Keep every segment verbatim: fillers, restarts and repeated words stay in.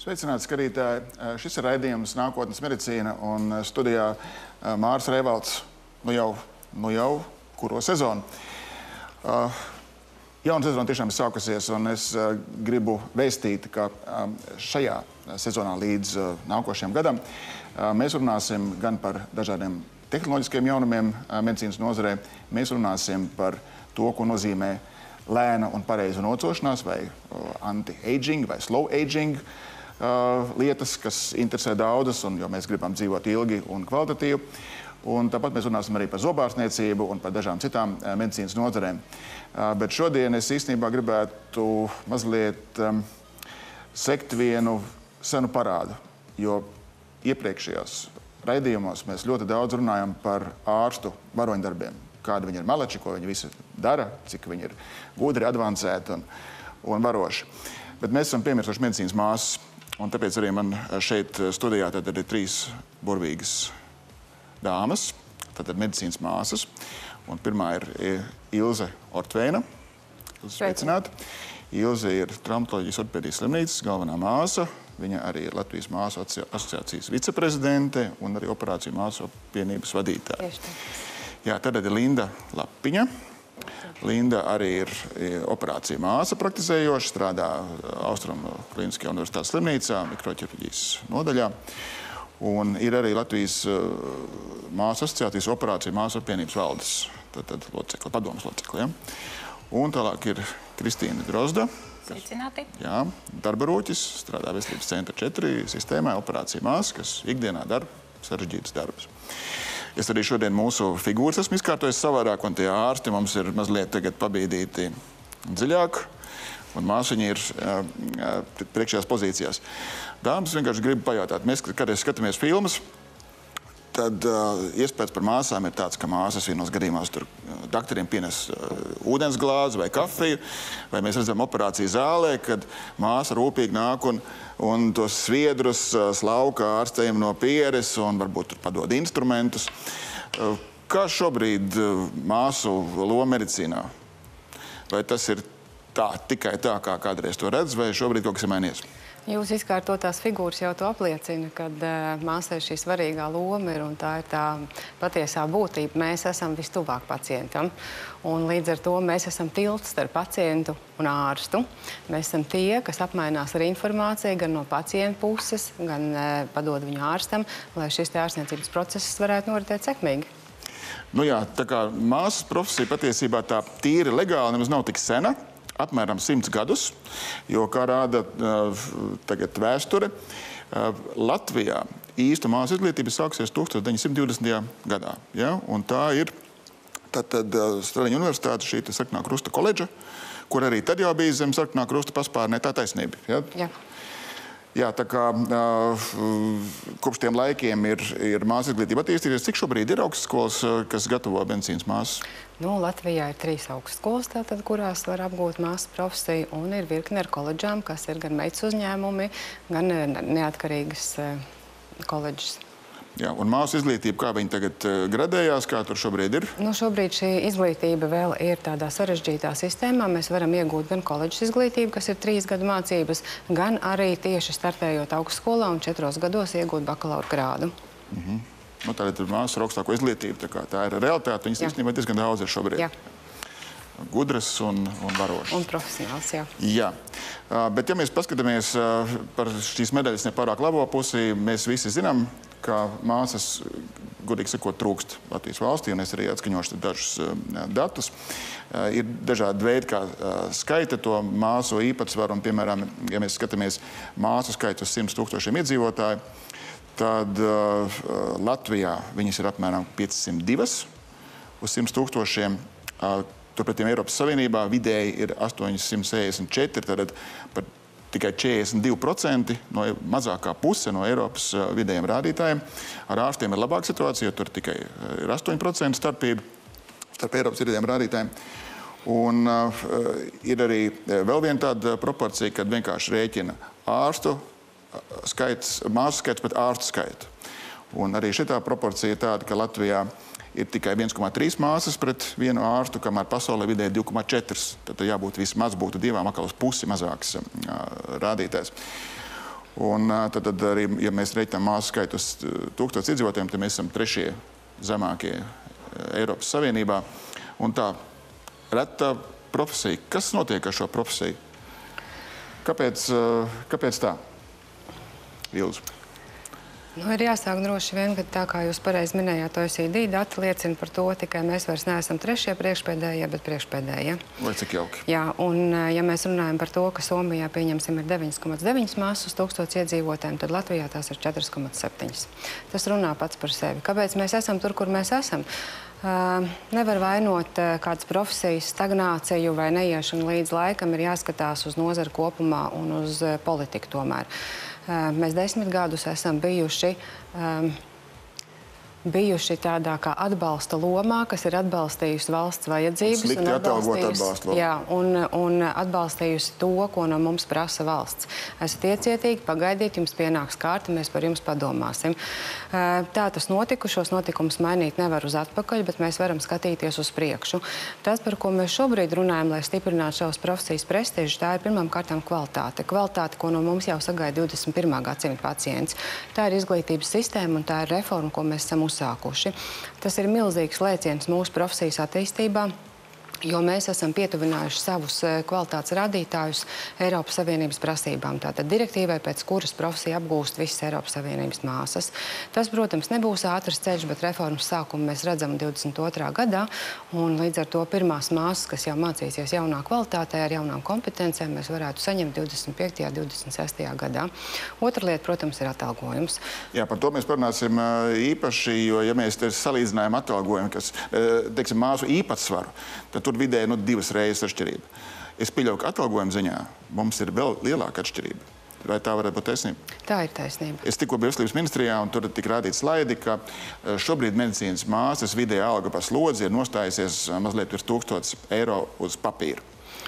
Sveicināti, skatītāji! Šis ir raidījums Nākotnes medicīna, un studijā Māris Reivalds nu jau, nu jau kuro sezonu. Jauna sezona tiešām ir sākusies, un es gribu vēstīt, ka šajā sezonā līdz nākošajam gadam mēs runāsim gan par dažādiem tehnoloģiskiem jaunumiem medicīnas nozarē, mēs runāsim par to, ko nozīmē lēna un pareiza nocošanās, vai anti-aging, vai slow aging lietas, kas interesē daudzas, un jo mēs gribam dzīvot ilgi un kvalitatīvi. Un tāpat mēs runāsim arī par zobārstniecību un par dažām citām medicīnas nozarēm. Bet šodien es īstenībā gribētu mazliet um, sekt vienu senu parādu, jo iepriekšējos raidījumos mēs ļoti daudz runājam par ārstu varoņdarbiem. Kādi viņi ir maleči, ko viņi visi dara, cik viņi ir gudri, advancēti un, un varoši. Bet mēs esam piemirsuši medicīnas māsas, un tāpēc arī man šeit studijā tad ir trīs burvīgas dāmas, tātad medicīnas māsas. Un pirmā ir Ilze Ortveina. Ilze, sveicināti. Ilze ir traumatoloģijas ortopēdijas slimnīcas galvenā māsa. Viņa arī ir Latvijas māsu asociācijas viceprezidente un arī operāciju māsu apvienības vadītāja. Jā, tad ir Linda Lapiņa. Linda arī ir operācija māsa praktizējoša, strādā Austrumu Kliniskajā universitātes slimnīcā, mikroķirurģijas nodaļā. Un ir arī Latvijas māsu asociācijas operācija māsu apvienības valdes tad, tad locekle, padomas locekle. Ja? Un tālāk ir Kristīna Drozda. Sveicināti. Jā, darba rūķis, strādā Veselības centra četri sistēmā, operācija māsa, kas ikdienā dara sarežģītas darbus. Es arī šodien mūsu figūras esmu izkārtojis savādāk, un tie ārsti mums ir mazliet tagad pabīdīti dziļāk, un māsiņi ir uh, priekšējās pozīcijās. Dāmas, vienkārši gribu pajautāt, mēs, kad skatāmies filmas, tad uh, iespējas par māsām ir tāds, ka māsas vienos gadījumos tur doktoriem pienes uh, ūdens glāzi vai kafiju, vai mēs redzam operāciju zālē, kad māsa rūpīgi nāk un, un tos sviedrus uh, slauka ārstējiem no pieres un varbūt tur padod instrumentus. Uh, kā šobrīd uh, māsu loma medicīnā? Vai tas ir tā, tikai tā, kā kādreiz to redz, vai šobrīd kaut kas ir mainījies? Jūs izkārtotās figūras jau to apliecina, kad uh, māsai šī svarīgā loma ir, un tā ir tā patiesā būtība. Mēs esam vistuvāk pacientam, un līdz ar to mēs esam tilts starp pacientu un ārstu. Mēs esam tie, kas apmainās ar informāciju gan no pacienta puses, gan uh, padod viņu ārstam, lai šis te ārstniecības process varētu noritēt sekmīgi. Nu jā, tā kā māsas profesija patiesībā tā tīri legāli nemaz nav tik sena, apmēram simts gadus, jo, kā rāda uh, tagad vēsture, uh, Latvijā īsta māsu izglītība sāksies tūkstoš deviņi simti divdesmitajā gadā. Ja? Un tā ir tātad uh, Stradiņa universitāte, šī sarkanā krusta koledža, kur arī tad jau bija zem sarkanā krusta paspārnē, tā taisnība. Ja? Jā. Jā, tā kā uh, kopš tiem laikiem ir, ir māsu izglītība attīstīties. Cik šobrīd ir augstskolas, kas gatavo medicīnas māsas? Nu, Latvijā ir trīs augstskolas, tātad, kurās var apgūt māsu profesiju, un ir virkne ar koledžām, kas ir gan meitas uzņēmumi, gan neatkarīgas koledžas. Jā, un māsu izglītība, kā viņi tagad gradējās, kā tur šobrīd ir? Nu, šobrīd šī izglītība vēl ir tādā sarežģītā sistēmā. Mēs varam iegūt gan koledžas izglītību, kas ir trīs gadu mācības, gan arī tieši startējot augstskolā un četros gados iegūt bakalaura grādu. Mhm. Nu, tā ir māsas ar augstāko izglītību, tā kā tā ir realitāte. Viņas īstenībā diezgan daudz ir šobrīd. Jā. Gudras un, un varošas. Un profesionāls, jā. Jā. Bet ja mēs paskatāmies par šīs medaļas nepārāk labo pusi, mēs visi zinām, ka māsas, godīgi sakot, trūkst Latvijas valstī, un es arī atskaņošu dažus datus. Ir dažādi veidi, kā skaita to māsu īpatsvaru, un, piemēram, ja mēs skatāmies māsu skaitu uz simts tūkstošiem iedzīvotāju, tad uh, Latvijā viņas ir apmēram piecsimt divas uz simts tūkstošiem. Uh, Turpretī Eiropas Savienībā vidēji ir astoņsimt sešdesmit četri, tad par tikai četrdesmit divi procenti, no mazākā puse no Eiropas uh, vidējiem rādītājiem. Ar ārstiem ir labāka situācija, jo tur tikai ir astoņi procenti starpība starp Eiropas vidējiem rādītājiem. Un uh, ir arī vēl viena tāda proporcija, kad vienkārši rēķina ārstu skaits, māsu skaits pret ārstu skaitu. Un arī šitā proporcija ir tāda, ka Latvijā ir tikai viens komats trīs māsas pret vienu ārstu, kamēr pasaulē vidēji divi komats četri. Tad jābūt vismaz būtu divām, atkal uz pusi mazāks rādītājs. Un tad, tad arī, ja mēs reiķinām māsu skaitu uz tūkstotis iedzīvotājiem, tad mēs esam trešie zemākie Eiropas Savienībā. Un tā reta profesija. Kas notiek ar šo profesiju? Kāpēc, kāpēc tā? Ilzu. Nu, ir jāsāk droši vien, ka tā kā jūs pareizi minējāt, O E C D dati liecina par to, tikai mēs vairs neesam trešie priekšpēdējie, bet priekšpēdējie. Vai cik jauki? Jā, un ja mēs runājam par to, ka Somijā, pieņemsim, ir deviņi komats deviņi māsas uz tūkstotis iedzīvotājiem, tad Latvijā tās ir četri komats septiņi. Tas runā pats par sevi. Kāpēc mēs esam tur, kur mēs esam? Uh, nevar vainot uh, kādas profesijas stagnāciju vai neiešanu līdz laikam, ir jāskatās uz nozari kopumā un uz uh, politiku tomēr. Uh, mēs desmit gadus esam bijuši um, bijuši tādā kā atbalsta lomā, kas ir atbalstījusi valsts vajadzības. Slikti atalgot atbalstu lomu. Jā, un, un atbalstījusi to, ko no mums prasa valsts. Esat iecietīgi, pagaidiet, jums pienāks kārta, mēs par jums padomāsim. Tā tas notika, šos notikumus mainīt nevar uz atpakaļ, bet mēs varam skatīties uz priekšu. Tas, par ko mēs šobrīd runājam, lai stiprinātu savas profesijas prestižu, tā ir pirmām kārtām kvalitāte. Kvalitāte, ko no mums jau sagaida divdesmit pirmā gadsimta pacients. Tā ir izglītības sistēma un tā ir reforma, ko mēs esam uzsākuši. Tas ir milzīgs lēciens mūsu profesijas attīstībā, jo mēs esam pietuvinājuši savus kvalitātes rādītājus Eiropas Savienības prasībām. Tātad direktīvai, pēc kuras profesija apgūst visas Eiropas Savienības māsas. Tas, protams, nebūs ātrs ceļš, bet reformas sākumu mēs redzam divdesmit otrā gadā, un līdz ar to pirmās māsas, kas jau mācīsies jaunā kvalitātē ar jaunām kompetencēm, mēs varētu saņemt divdesmit piektajā un divdesmit sestajā gadā. Otra lieta, protams, ir atalgojums. Jā, par to mēs parunāsim īpaši, jo, ja mēs te salīdzinājam atalgojumu, kas, teiksim, māsu īpatsvaru, tad tur vidēji nu, divas reizes atšķirība. Es pieļauju, ka atalgojuma ziņā mums ir vēl lielāka atšķirība. Vai tā varētu būt taisnība? Tā ir taisnība. Es tikko biju Veselības ministrijā, un tur tika rādīts slaidi, ka šobrīd medicīnas māsas vidēja alga par slodzi ir nostājusies mazliet virs tūkstotis eiro uz papīra.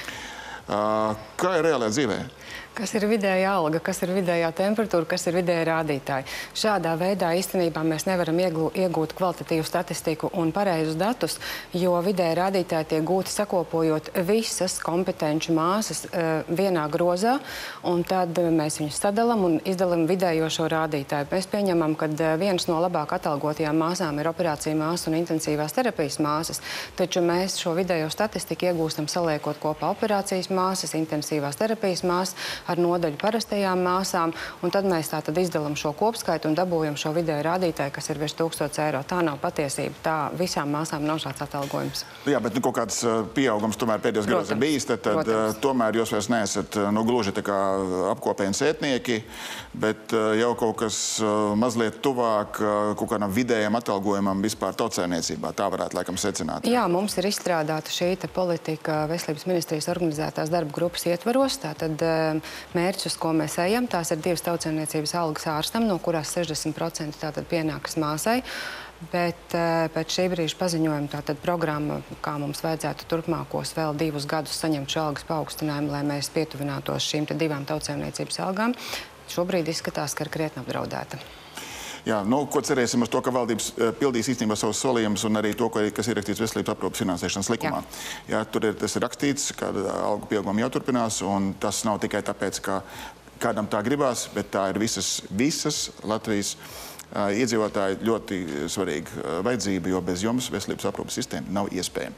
Kā ir reālajā dzīvē? Kas ir vidējā alga, kas ir vidējā temperatūra, kas ir vidēja rādītāji. Šādā veidā īstenībā mēs nevaram iegūt kvalitatīvu statistiku un pareizus datus, jo vidēja rādītāji tiek gūti sakopojot visas kompetenču māsas uh, vienā grozā, un tad mēs viņus sadalam un izdalam vidējo šo rādītāju. Mēs pieņemam, ka viens no labāk atalgotajām māsām ir operācija māsas un intensīvās terapijas māsas, taču mēs šo vidējo statistiku iegūstam saliekot kopā operācijas māsas, intensīvās terapijas māsas, ar nodaļu parastajām māsām, un tad mēs tā tad izdalam šo kopskaitu un dabūjam šo vidēju rādītāju, kas ir virs tūkstotis eiro. Tā nav patiesība. Tā visām māsām nav šāds atalgojums. Jā, bet nu, kaut kāds pieaugums tomēr pēdējos gados ir bijis, tad, tad tomēr jūs vairs neesat nu, gluži tā kā apkopējumi sētnieki, bet jau kaut kas mazliet tuvāk kaut kādam vidējam atalgojumam vispār tautsēmniecībā. Tā varētu laikam secināt. Jā, mums ir izstrādāta šī politika Veselības ministrijas organizētās darba grupas ietvaros. Tātad mērķis, uz ko mēs ejam, tās ir divas tautsēmniecības algas ārstam, no kurās sešdesmit procenti tātad pienākas māsai. Bet pēc šī brīža paziņojuma tātad programma, kā mums vajadzētu turpmākos vēl divus gadus saņemt šo algas paaugstinājumu, lai mēs pietuvinātos šīm te divām tautsēmniecības algām, šobrīd izskatās, ka ir krietni apdraudēta. Jā, nu, ko cerēsim uz to, ka valdības pildīs īstenībā savus solījumus un arī to, kas ir rakstīts veselības aprūpes finansēšanas likumā. Jā. Jā, tur ir, tas ir rakstīts, ka algu pieauguma jau turpinās, un tas nav tikai tāpēc, ka kādam tā gribās, bet tā ir visas, visas Latvijas uh, iedzīvotāji ļoti svarīga vajadzība, jo bez jums veselības aprūpes sistēma nav iespējama.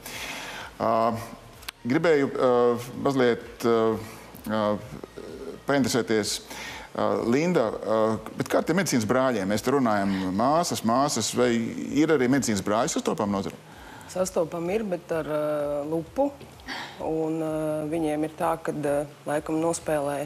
Uh, gribēju uh, mazliet uh, uh, painteresēties Linda, bet kā ar tiem medicīnas brāļiem? Mēs te runājam māsas, māsas, vai ir arī medicīnas brāļi sastopām nozara? Sastopam ir, bet ar uh, lupu. Un uh, viņiem ir tā, ka uh, laikam nospēlē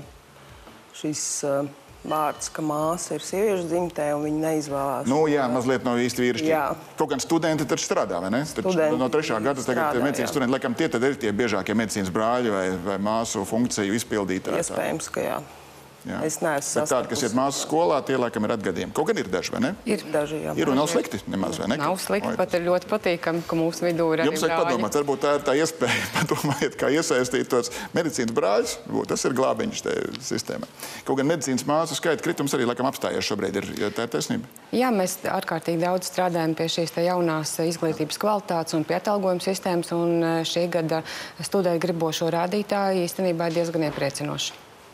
šis uh, vārds, ka māsa ir sieviešu dzimtē, un viņi neizvēlās. Nu jā, mazliet nav īsti vīrišķi. Jā. Kaut gan studenti taču strādā, vai ne? Taču no trešā gada tagad strādā, medicīnas jā. Studenti, laikam tie tad ir tie biežākie medicīnas brāļi vai, vai māsu funkciju izpildītāji. Iespējams, ka jā. Jā. Es neesmu sastapusi. Tādi, kas iet māsu skolā, tie laikam ir atgadījumi. Kaut gan ir daži, vai ne? Ir daži, jā. Ir un nav slikti, nemaz, vai ne? Nav slikti, pat ir ļoti patīkami, ka mūsu vidū ir arī brāļi. Jums vajag padomāt, varbūt tā ir tā iespēja padomājiet, kā iesaistīt tos medicīnas brāļus. Tas ir glābiņš te sistēmā. Kaut gan medicīnas māsu skaita kritums arī laikam apstājies šobrīd. Ir, ja tā ir taisnība? Jā, mēs ārkārtīgi daudz strādājam pie šīs te jaunās izglītības kvalitātes un pie atalgojuma sistēmas, un šī gada studēt gribošo rādītāju īstenībā ir diezgan iepriecinoši.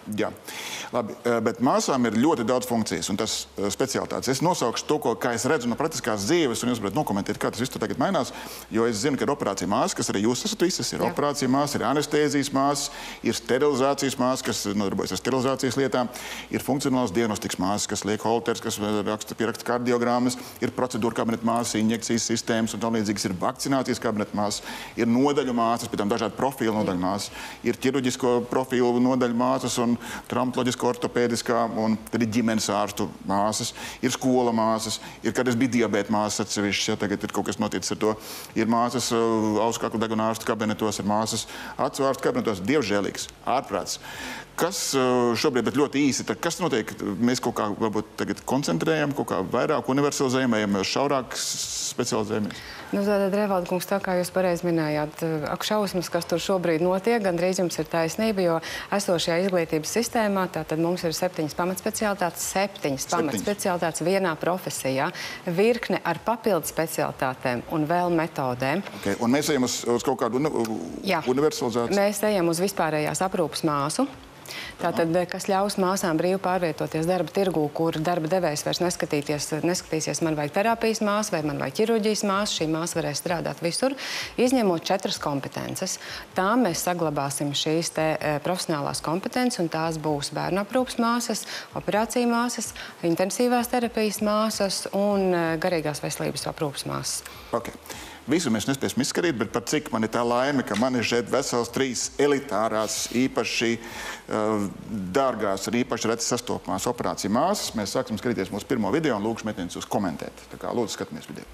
Jā, labi, bet māsām ir ļoti daudz funkcijas un tas specialitātes. Es nosaukšu to, ko, kā es redzu no praktiskās dzīves, un jūs varat nokomentēt, kā tas viss tagad mainās, jo es zinu, ka ir operācija māsa, kas arī jūs esat visas, ir Jā. operācija māsa, ir anestēzijas māsa, ir sterilizācijas māsa, kas nodarbojas ar sterilizācijas lietām, ir funkcionāls diagnostikas māsa, kas liek holters, kas raksta, pieraksta kardiogrammas, ir procedūra kabineta māsa, injekcijas sistēmas un tam līdzīgas, ir vakcinācijas kabineta māsa, ir nodaļu māsas, pēc tam dažādi profilu nodaļu māsas, ir ķirurģisko profilu nodaļu māsas un traumatoloģiska, ortopēdiskā, un tad ir ģimenes ārstu māsas, ir skola māsas, ir, kad es biju diabēta māsas atsevišķi, ja tagad ir kaut kas noticis ar to, ir māsas auskaklu deguna ārstu kabinetos, ir māsas acu ārstu kabinetos, dievžēlīgs, ārprāts. Kas šobrīd, bet ļoti īsi, tad kas notiek? Mēs kaut kā varbūt tagad koncentrējam, kaut kā vairāk universalizējam, ejam šaurāk specializējamies? Nu, tātad, Revalda kungs, tā kā jūs pareizi minējāt, ak šausmas, kas tur šobrīd notiek, gandrīz jums ir taisnība, jo esošajā izglītības sistēmā, tātad mums ir septiņas pamatspecialitātes, septiņas pamatspecialitātes vienā profesijā, virkne ar papildu specialitātēm un vēl metodēm. Okay. Un mēs ejam uz, uz kaut kādu uni Jā. universalizāciju? Mēs ejam uz vispārējās aprūpas māsu. Tātad, kas ļaus māsām brīvi pārvietoties darba tirgū, kur darba devējs vairs neskatīsies, man vajag terapijas māsu vai man vajag ķirurģijas māsu, šī māsa varēs strādāt visur, izņemot četras kompetences. Tā mēs saglabāsim šīs te profesionālās kompetences, un tās būs bērnu aprūpas māsas, operāciju māsas, intensīvās terapijas māsas un garīgās veselības aprūpas māsas. Okay. Visu mēs nespēsim izskatīt, bet par cik man ir tā laime, ka man ir šeit vesels trīs elitārās, īpaši uh, dārgās un īpaši redz sastopamās operāciju māsas. Mēs sāksim skatīties mūsu pirmo video un lūkšu meitenes jūs komentēt. Tā kā lūdzu skatāmies video.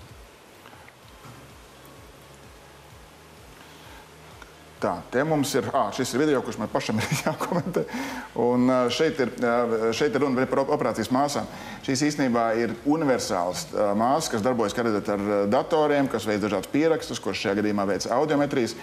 Tā, te mums ir, ā, šis ir video, kurš man pašam ir jākomentē, un šeit ir, šeit ir runa par operācijas māsām. Šīs īstenībā ir universāls māsas, kas darbojas, kā redzat, ar datoriem, kas veic dažādus pierakstus, kurš šajā gadījumā veic audiometrijas.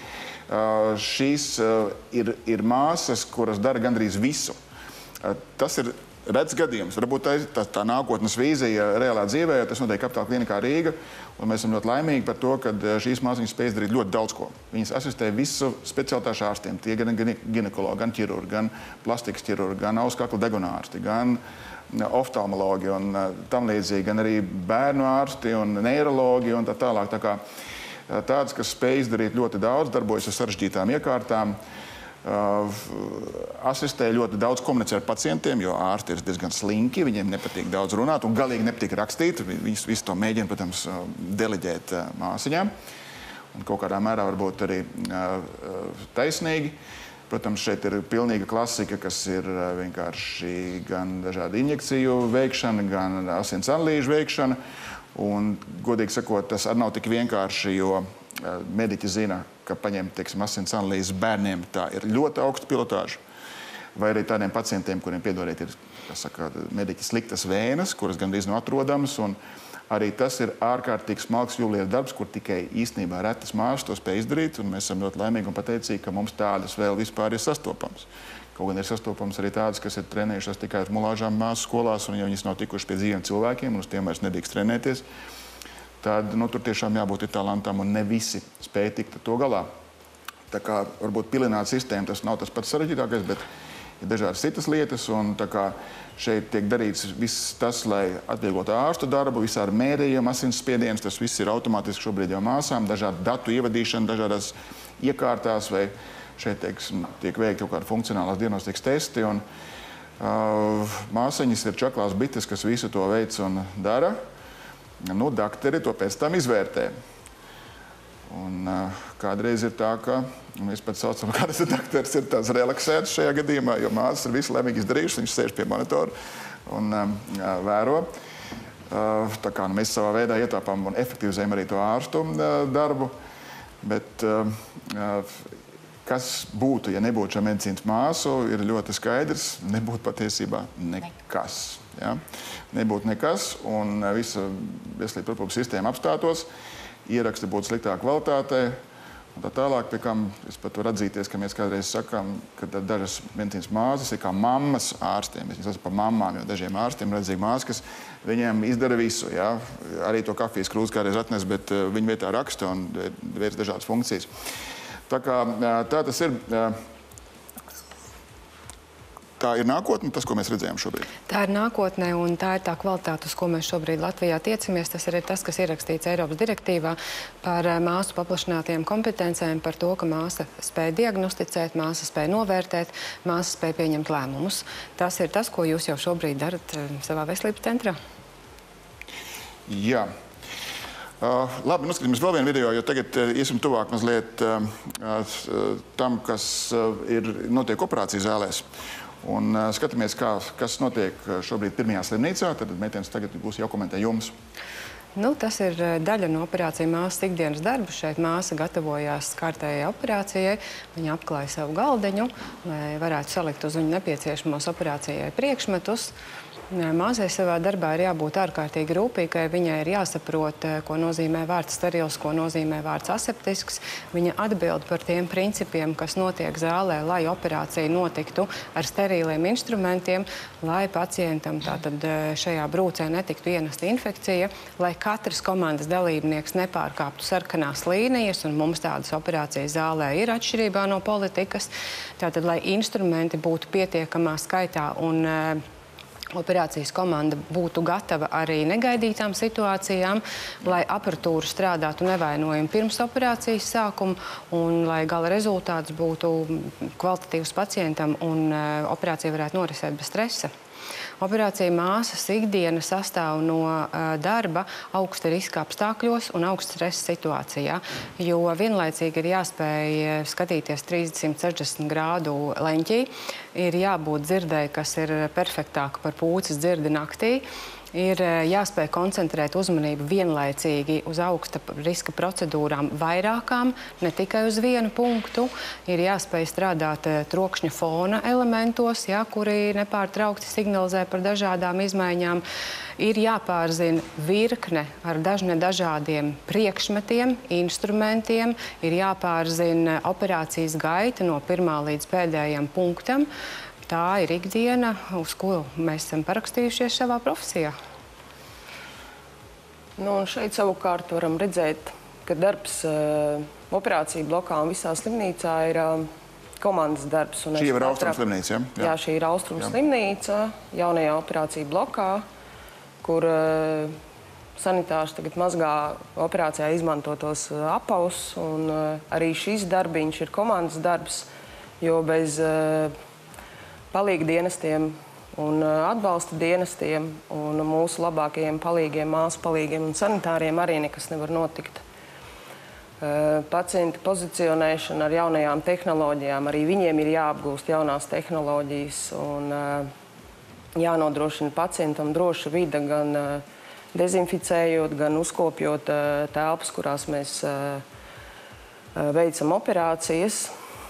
Šīs ir, ir māsas, kuras dara gandrīz visu. Tas ir redz gadījums. Varbūt tā, tā, tā nākotnes vīzija reālā dzīvē, tas notiek Kapitāla klinikā Rīga, un mēs esam ļoti laimīgi par to, ka šīs māsas spēj darīt ļoti daudz ko. Viņas asistē visu specialitāšu ārstiem, tie gan ginekologi, gan ķirurgi, gan plastikas ķirurgi, gan auskaklu deguna ārsti, gan oftalmologi un tam līdzīgi, gan arī bērnu ārsti un neirologi un tā tālāk. Tā kā tāds, kas spēj izdarīt ļoti daudz, darbojas ar sarežģītām iekārtām, Uh, asistē ļoti daudz komunicē ar pacientiem, jo ārsti ir diezgan slinki, viņiem nepatīk daudz runāt un galīgi nepatīk rakstīt. Viņus visu to mēģina, protams, deleģēt uh, māsiņām. Un kaut kādā mērā varbūt arī uh, taisnīgi. Protams, šeit ir pilnīga klasika, kas ir uh, vienkārši gan dažādu injekciju veikšana, gan asins analīžu veikšana. Un, godīgi sakot, tas arī nav tik vienkārši, jo uh, mediķi zina, ka paņemt, teiksim, asins analīzes bērniem, tā ir ļoti augsta pilotāža. Vai arī tādiem pacientiem, kuriem, piedodiet, ir, kas saka, mediķi sliktas vēnas, kuras gandrīz nav atrodamas, un arī tas ir ārkārtīgi smalks jūlieru darbs, kur tikai īstenībā retas māsas to spēj izdarīt, un mēs esam ļoti laimīgi un pateicīgi, ka mums tādas vēl vispār ir sastopams. Kaut gan ir sastopams arī tādas, kas ir trenējušās tikai ar mulāžām māsu skolās, un ja viņas nav tikuši pie dzīviem cilvēkiem, un uz tiem vairs nedrīkst trenēties, tad nu, tur tiešām jābūt ir talantam, un ne visi spēj tikt ar to galā. Tā kā varbūt pilināt sistēmu, tas nav tas pats sarežģītākais, bet ir dažādas citas lietas, un tā kā šeit tiek darīts viss tas, lai atvieglotu ārstu darbu, visādi mērījumi, asinsspiediens, tas viss ir automātiski šobrīd jau māsām, dažādu datu ievadīšana, dažādās iekārtās, vai šeit teiksim, tiek veikti kaut kādi funkcionālās diagnostikas testi, un uh, māsaņas ir čaklās bites, kas visu to veic un dara. Nu, dakteri to pēc tam izvērtē. Un uh, kādreiz ir tā, ka mēs pat saucam, ka kādas dakteris ir tās relaksētas šajā gadījumā, jo māsas ir visu laimīgi izdarījušas, viņš sēž pie monitora un um, vēro. Uh, tā kā nu, mēs savā veidā ietāpām un efektivizējam arī to ārstu uh, darbu, bet uh, uh, kas būtu, ja nebūtu šā medicīnas māsu, ir ļoti skaidrs, nebūtu patiesībā nekas. Ja? Nebūtu nekas, un visa veselības aprūpes sistēma apstātos, ieraksti būtu sliktā kvalitātē, un tā tālāk, pie kam es pat varu atzīties, ka mēs kādreiz sakām, ka dažas medicīnas māsas ir kā mammas ārstiem. Mēs esam par mammām, jo dažiem ārstiem redzīgi māsas, kas viņiem izdara visu. Ja? Arī to kafijas krūzi kādreiz atnes, bet viņi vietā raksta un veic dažādas funkcijas. Tā kā tā tas ir. tā ir nākotne, tas, ko mēs redzējām šobrīd? Tā ir nākotne, un tā ir tā kvalitāte, uz ko mēs šobrīd Latvijā tiecamies. Tas arī ir tas, kas ierakstīts Eiropas direktīvā par māsu paplašinātajām kompetencēm, par to, ka māsa spēj diagnosticēt, māsa spēj novērtēt, māsa spēj pieņemt lēmumus. Tas ir tas, ko jūs jau šobrīd darat savā veselības centrā. Jā. Uh, labi, noskatīsimies vēl vienu video, jo tagad uh, iesim tuvāk mazliet uh, uh, tam, kas uh, ir notiek operācijas zālēs. Un uh, skatāmies, kā, kas notiek šobrīd pirmajā slimnīcā. Tad meitenes tagad būs jākomentē jums. Nu, tas ir daļa no operācija māsas ikdienas darbu. Šeit māsa gatavojās kārtējai operācijai. Viņa apklāja savu galdeņu, lai varētu salikt uz viņu nepieciešamos operācijai priekšmetus. Māsai savā darbā ir jābūt ārkārtīgi rūpīgai. Viņai ir jāsaprot, ko nozīmē vārds sterils, ko nozīmē vārds aseptisks. Viņa atbild par tiem principiem, kas notiek zālē, lai operācija notiktu ar steriliem instrumentiem, lai pacientam tātad šajā brūcē netiktu ienesta infekcija, lai katrs komandas dalībnieks nepārkāptu sarkanās līnijas, un mums tādas operācijas zālē ir atšķirībā no politikas. Tātad, lai instrumenti būtu pietiekamā skaitā un operācijas komanda būtu gatava arī negaidītām situācijām, lai aparatūra strādātu nevainojami pirms operācijas sākuma un lai gala rezultāts būtu kvalitatīvs pacientam un operācija varētu norisēt bez stresa. Operācija māsas ikdiena sastāv no uh, darba augsta riska apstākļos un augsta stresa situācijā, jo vienlaicīgi ir jāspēj skatīties trīsdesmit sešdesmit grādu leņķī, ir jābūt dzirdēji, kas ir perfektāka par pūces dzirdi naktī. Ir jāspēj koncentrēt uzmanību vienlaicīgi uz augsta riska procedūrām vairākām, ne tikai uz vienu punktu. Ir jāspēj strādāt trokšņa fona elementos, ja, kuri nepārtraukti signalizē par dažādām izmaiņām. Ir jāpārzina virkne ar dažne dažādiem priekšmetiem, instrumentiem. Ir jāpārzina operācijas gaita no pirmā līdz pēdējiem punktam. Tā ir ikdiena, uz ko mēs esam parakstījušies savā profesijā. Nu, un šeit savukārt varam redzēt, ka darbs uh, operāciju blokā un visā slimnīcā ir uh, komandas darbs. Un šī ir Austrum slimnīca, ja? Jā, šī ir Austrum slimnīca, jaunajā operāciju blokā, kur uh, sanitārs tagad mazgā operācijā izmantotos uh, apavus. Un uh, arī šis darbiņš ir komandas darbs, jo bez uh, palīga dienestiem un atbalsta dienestiem un mūsu labākajiem palīgiem, māsu palīgiem un sanitāriem arī nekas nevar notikt. Pacienta pozicionēšana ar jaunajām tehnoloģijām, arī viņiem ir jāapgūst jaunās tehnoloģijas un jānodrošina pacientam droša vide, gan dezinficējot, gan uzkopjot telpas, kurās mēs veicam operācijas.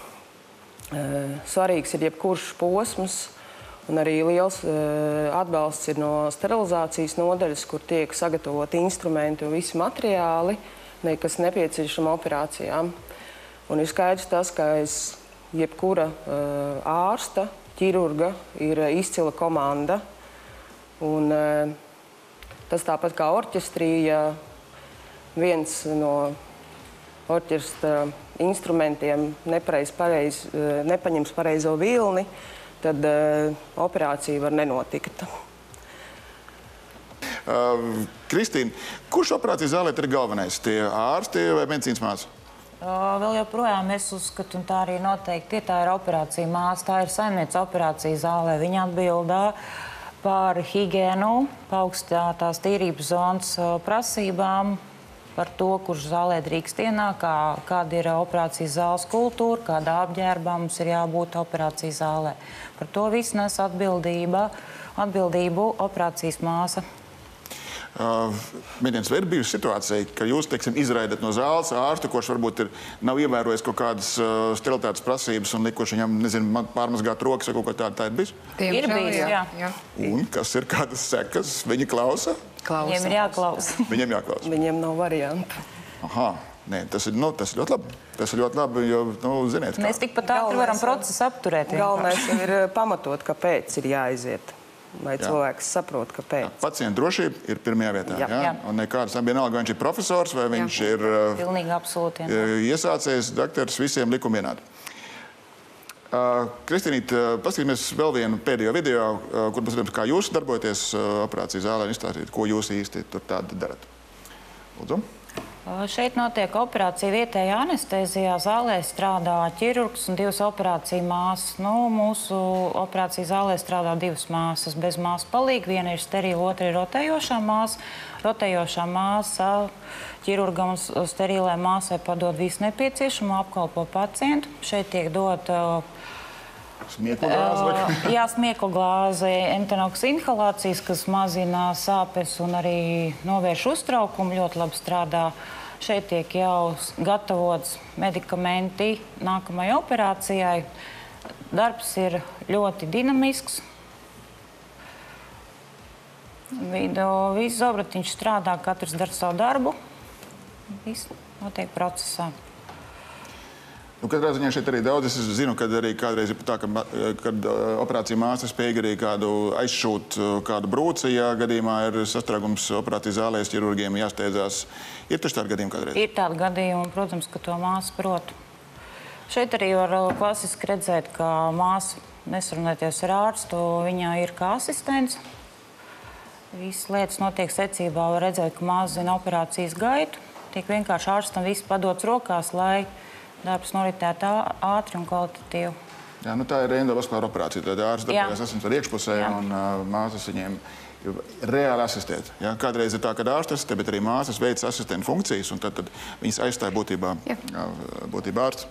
Svarīgs ir jebkurš posms, un arī liels atbalsts ir no sterilizācijas nodaļas, kur tiek sagatavoti instrumenti un visi materiāli, kas nepieciešama operācijām. Un ir skaidrs tas, ka aiz jebkura ārsta, ķirurga ir izcila komanda. Un tas tāpat kā orķestrī, ja viens no orķestra instrumentiem nepareiz, pareiz, nepaņems pareizo vilni, tad uh, operācija var nenotikt. Uh, Kristīna, kurš operācijas zālē ir galvenais? Tie ārsti vai medicīnas māsa? Uh, vēl joprojām es uzskatu, un tā arī noteikti ir, tā ir operācija māsa, tā ir saimniece operācija zālē. Viņa atbildā par higienu, paaugstinātās tīrības zonas prasībām, par to, kurš zālē drīkst ienākt, kā, kāda ir operācijas zāles kultūra, kādā apģērbā mums ir jābūt operācijas zālē. Par to visu nes atbildība, atbildību operācijas māsa. Uh, Mēģinājums, vai ir bijusi situācija, ka jūs, teiksim, izraidat no zāles ārstu, kurš varbūt ir, nav ievērojis kaut kādas uh, sterilitātes prasības un likuši viņam, nezinu, pārmazgāt rokas vai kaut ko tādu, tā ir bijis? Ir bijis, jā. jā. Un kas ir kādas sekas? Viņi klausa? Klausa. Viņiem ir jāklausa. Viņiem jāklausa. Viņiem nav variantu. Aha. Nē, tas ir, nu, tas ir ļoti labi. Tas ir ļoti labi, jo, nu, ziniet, kā. Mēs tikpat ātri varam procesu apturēt. Galvenais ir pamatot, kāpēc ir jāaiziet. Lai jā. Cilvēks saprot, kāpēc. Pacienta drošība ir pirmajā vietā. Jā. Jā? Jā. Un nekāds, vienalga, vai viņš ir profesors, vai viņš jā. ir Pilnīgi absolūti. iesācējs, dakteris, visiem likumi vienādi. Kristīnīt, paskatīsimies vēl vienu pēdējo video, kur paskatīsimies, kā jūs darbojaties operācijas zālē un izstāstīt, ko jūs īsti tur tādu darat. Lūdzu. Šeit notiek operācija vietējā anestēzijā. Zālē strādā ķirurgs un divas operāciju māsas. Nu, mūsu operāciju zālē strādā divas māsas bez māsu palīga. Viena ir sterila, otra ir rotējošā māsa. Rotējošā māsa ķirurgam un sterilai māsai padod visu nepieciešamo, apkalpo pacientu. Šeit tiek dot Smieklu glāze? Jā, smieklu glāze, entenoks inhalācijas, kas mazina sāpes un arī novērš uztraukumu, ļoti labi strādā. Šeit tiek jau gatavots medikamenti nākamajai operācijai. Darbs ir ļoti dinamisks. Viss zobratiņš strādā, katrs dara savu darbu. Viss notiek procesā. Nu, katrā ziņā šeit arī daudz. Es zinu, ka arī kādreiz ir tā, ka, kad operācija māsa spēja arī kādu aizšūt kādu brūci, ja gadījumā ir sastrēgums operācijas zālēs, ķirurgiem jāsteidzās. Ir taču tādi gadījumi kādreiz? Ir tādi gadījumi, protams, ka to māsa prot. Šeit arī var klasiski redzēt, ka māsa, nesarunāties ar ārstu, viņā ir kā asistents. Visas lietas notiek secībā, var redzēt, ka māsa zina operācijas gaitu. Tiek vienkārši ārstam viss padots rokās, lai darbs noritētu ātri un kvalitatīvi. Jā, nu tā ir endovaskulāra operācija. Tad ārsts darbojas asins ar iekšpusē un uh, māsas viņiem reāli asistēt. Ja? Kādreiz ir tā, ka ārsts asistē, bet arī māsas veic asistentu funkcijas, un tad, tad viņas aizstāja būtībā, būtībā ārsts.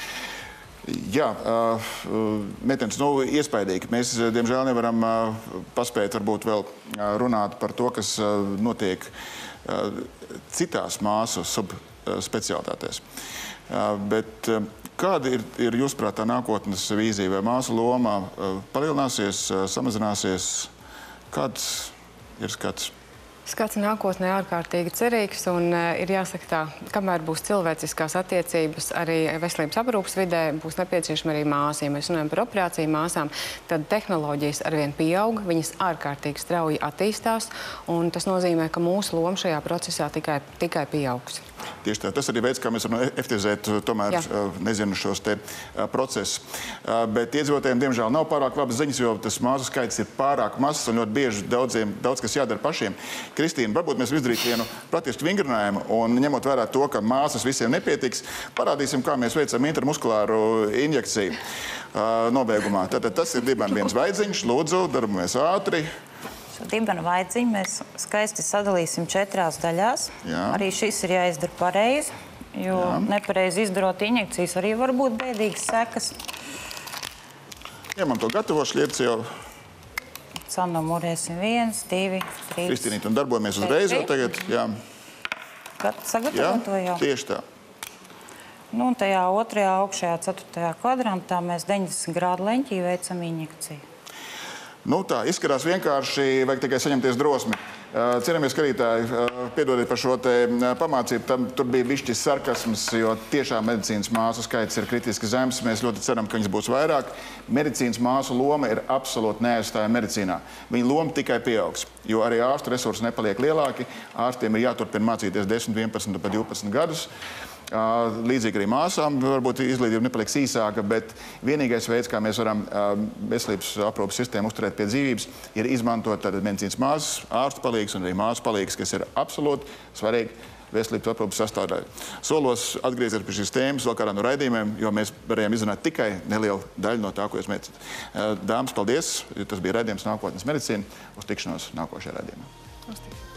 Jā, uh, meitenes, nu, iespaidīgi. Mēs, diemžēl, nevaram uh, paspēt varbūt vēl runāt par to, kas uh, notiek uh, citās māsu subspecialitātēs. Uh, bet uh, kāda ir, ir jūsuprāt tā nākotnes vīzija? Vai māsu loma uh, palielināsies, uh, samazināsies? Kāds ir skats? Skats nākotnē ārkārtīgi cerīgs, un uh, ir jāsaka tā, kamēr būs cilvēciskās attiecības arī veselības aprūpas vidē, būs nepieciešama arī māsa. Ja mēs runājam par operāciju māsām, tad tehnoloģijas arvien pieaug, viņas ārkārtīgi strauji attīstās, un tas nozīmē, ka mūsu loma šajā procesā tikai, tikai pieaugs. Tieši tā. Tas arī veids, kā mēs varam efektivizēt tomēr, Jā. nezinu, šos te procesus. Bet iedzīvotājiem, diemžēl, nav pārāk labas ziņas, jo tas māsu skaits ir pārāk mazs un ļoti bieži daudziem, daudz kas jādara pašiem. Kristīna, varbūt mēs izdarītu vienu praktisku vingrinājumu un ņemot vērā to, ka māsas visiem nepietiks, parādīsim, kā mēs veicam intramuskulāru injekciju nobeigumā. Tātad tas ir dibena viens vaidziņš. Lūdzu, darbamies ātri. Dibena vaidziņu mēs skaisti sadalīsim četrās daļās. Jā. Arī šis ir jāizdara pareizi, jo Jā. nepareizi izdarot injekcijas arī var būt bēdīgas sekas. Ņemam to gatavo šļiepci jau. Sanumurēsim viens, divi, trīs. Kristīnīt, un darbojamies uzreiz jau tagad. Jā. Sagatavot to jau? Tieši tā. Nu, un tajā otrajā, augšējā, ceturtajā kvadrantā mēs deviņdesmit grādu leņķī veicam injekciju. Nu tā, izskatās vienkārši, vajag tikai saņemties drosmi. Cienāmies skatītāji, piedodiet par šo te pamācību, tam tur bija bišķis sarkasms, jo tiešām medicīnas māsu skaits ir kritiski zems. Mēs ļoti ceram, ka viņas būs vairāk. Medicīnas māsu loma ir absolūti neaizstājama medicīnā. Viņa loma tikai pieaugs, jo arī ārstu resursi nepaliek lielāki. Ārstiem ir jāturpina mācīties desmit, vienpadsmit, pat divpadsmit gadus. Līdzīgi arī māsām varbūt izglītība nepaliks īsāka, bet vienīgais veids, kā mēs varam veselības aprūpas sistēmu uzturēt pie dzīvības, ir izmantot tātad medicīnas māsas, ārstu palīgs un arī māsu palīgs, kas ir absolūti svarīgi veselības aprūpas sastāvdaļa. Solos atgriezīties pie šīs tēmas vēl kādā no raidījumiem, jo mēs varējām izrunāt tikai nelielu daļu no tā, ko jūs mēcat. Dāmas, paldies! Tas bija raidījums Nākotnes medicīna. Uz tikšanos nākošajā raidījumā.